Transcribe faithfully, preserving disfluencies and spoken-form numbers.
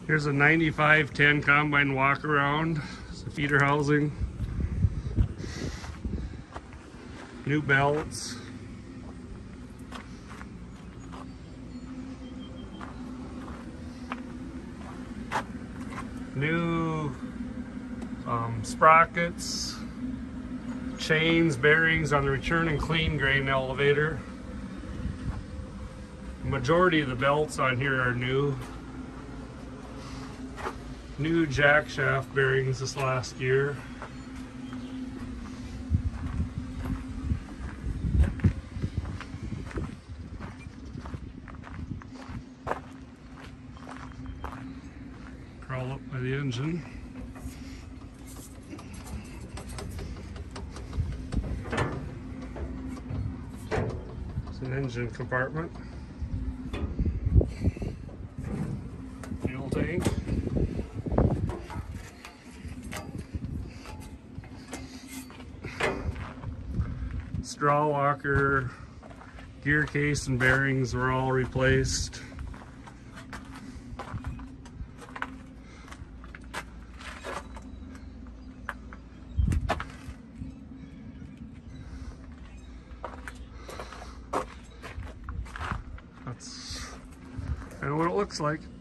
Here's a ninety-five ten combine walk around. It's a feeder housing. New belts. New um, sprockets, chains, bearings on the return and clean grain elevator. The majority of the belts on here are new. New jack shaft bearings this last year. Crawl up by the engine. It's an engine compartment. Fuel tank. Straw walker, gear case and bearings were all replaced. That's kind of what it looks like.